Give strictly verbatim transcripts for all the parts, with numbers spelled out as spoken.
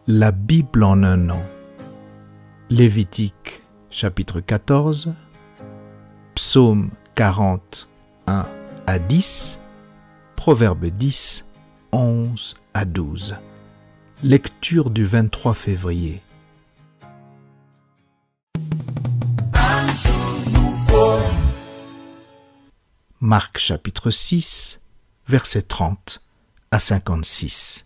La Bible en un an. Lévitique, chapitre quatorze, Psaume quarante, un à dix, Proverbe dix, onze à douze. Lecture du vingt-trois février. Un jour nouveau. Marc chapitre six, versets trente à cinquante-six.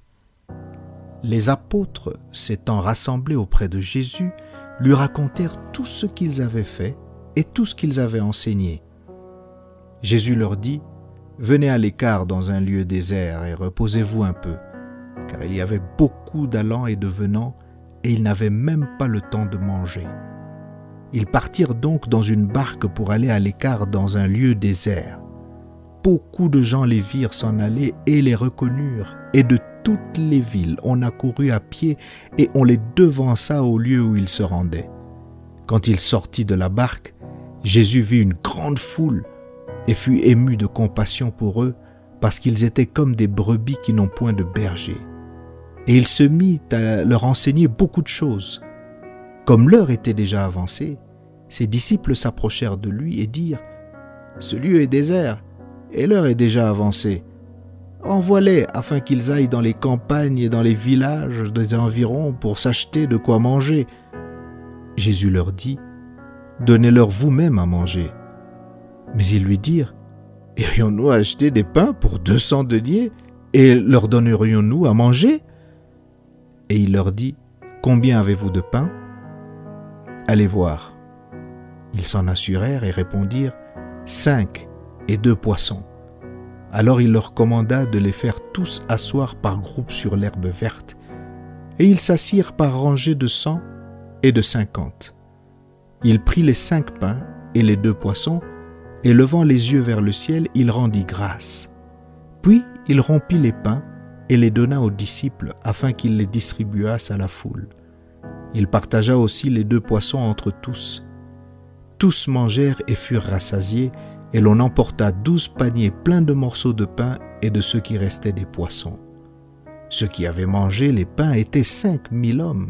Les apôtres, s'étant rassemblés auprès de Jésus, lui racontèrent tout ce qu'ils avaient fait et tout ce qu'ils avaient enseigné. Jésus leur dit : « Venez à l'écart dans un lieu désert et reposez-vous un peu, car il y avait beaucoup d'allants et de venants, et ils n'avaient même pas le temps de manger. » Ils partirent donc dans une barque pour aller à l'écart dans un lieu désert. Beaucoup de gens les virent s'en aller et les reconnurent, et de toutes les villes on accourut à pied et on les devança au lieu où ils se rendaient. Quand il sortit de la barque, Jésus vit une grande foule et fut ému de compassion pour eux, parce qu'ils étaient comme des brebis qui n'ont point de berger. Et il se mit à leur enseigner beaucoup de choses. Comme l'heure était déjà avancée, ses disciples s'approchèrent de lui et dirent : « Ce lieu est désert, et l'heure est déjà avancée. Envoie-les afin qu'ils aillent dans les campagnes et dans les villages des environs pour s'acheter de quoi manger. » Jésus leur dit : « Donnez-leur vous-même à manger. » Mais ils lui dirent : « Irions-nous acheter des pains pour deux cents deniers et leur donnerions-nous à manger ?» Et il leur dit : « Combien avez-vous de pain ? Allez voir. » Ils s'en assurèrent et répondirent : « Cinq et deux poissons. » Alors il leur commanda de les faire tous asseoir par groupes sur l'herbe verte, et ils s'assirent par rangées de cent et de cinquante. Il prit les cinq pains et les deux poissons, et levant les yeux vers le ciel, il rendit grâce. Puis il rompit les pains et les donna aux disciples, afin qu'ils les distribuassent à la foule. Il partagea aussi les deux poissons entre tous. Tous mangèrent et furent rassasiés, et l'on emporta douze paniers pleins de morceaux de pain et de ce qui restait des poissons. Ceux qui avaient mangé les pains étaient cinq mille hommes.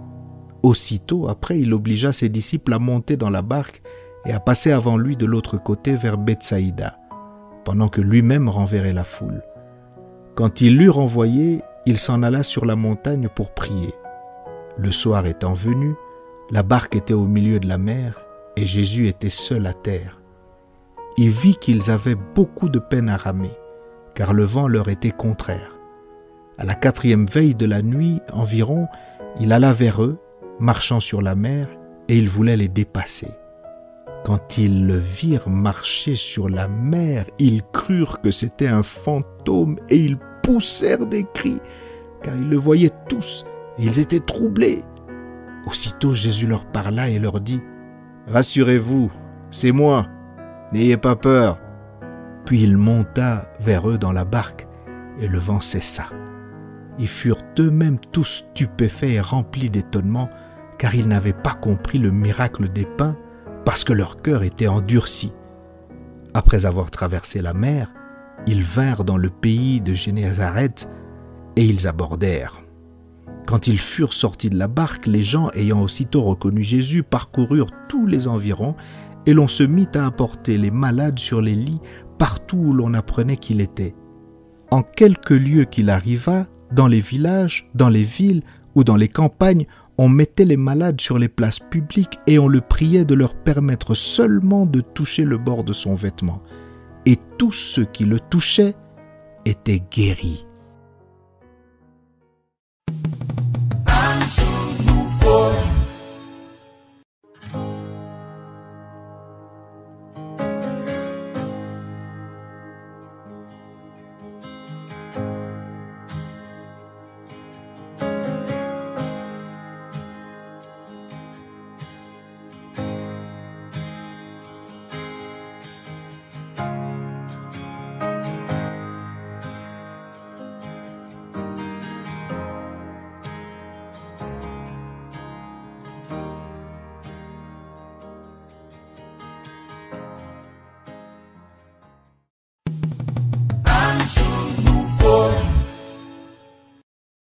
Aussitôt après, il obligea ses disciples à monter dans la barque et à passer avant lui de l'autre côté vers Bethsaïda, pendant que lui-même renverrait la foule. Quand il l'eut renvoyé, il s'en alla sur la montagne pour prier. Le soir étant venu, la barque était au milieu de la mer et Jésus était seul à terre. Il vit qu'ils avaient beaucoup de peine à ramer, car le vent leur était contraire. À la quatrième veille de la nuit environ, il alla vers eux, marchant sur la mer, et il voulait les dépasser. Quand ils le virent marcher sur la mer, ils crurent que c'était un fantôme, et ils poussèrent des cris, car ils le voyaient tous, et ils étaient troublés. Aussitôt Jésus leur parla et leur dit : « Rassurez-vous, c'est moi. N'ayez pas peur. » Puis il monta vers eux dans la barque, et le vent cessa. Ils furent eux-mêmes tous stupéfaits et remplis d'étonnement, car ils n'avaient pas compris le miracle des pains, parce que leur cœur était endurci. Après avoir traversé la mer, ils vinrent dans le pays de Génézareth, et ils abordèrent. Quand ils furent sortis de la barque, les gens, ayant aussitôt reconnu Jésus, parcoururent tous les environs, et l'on se mit à apporter les malades sur les lits partout où l'on apprenait qu'il était. En quelques lieux qu'il arriva, dans les villages, dans les villes ou dans les campagnes, on mettait les malades sur les places publiques et on le priait de leur permettre seulement de toucher le bord de son vêtement. Et tous ceux qui le touchaient étaient guéris.